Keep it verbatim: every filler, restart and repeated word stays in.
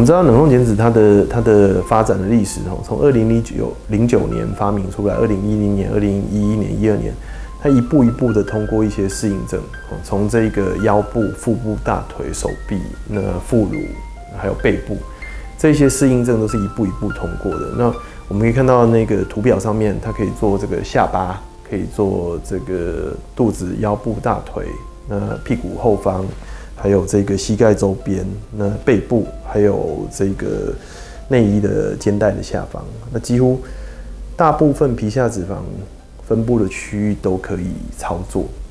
们知道冷冻减脂它的它的发展的历史哦，从二零零九零九年发明出来，二零一零年、二零一一年、一二年，它一步一步的通过一些适应症，从这个腰部、腹部、大腿、手臂、那副乳还有背部，这些适应症都是一步一步通过的。那我们可以看到那个图表上面，它可以做这个下巴，可以做这个肚子、腰部、大腿，那屁股后方。还有这个膝盖周边，那背部，还有这个内衣的肩带的下方，那几乎大部分皮下脂肪分布的区域都可以操作。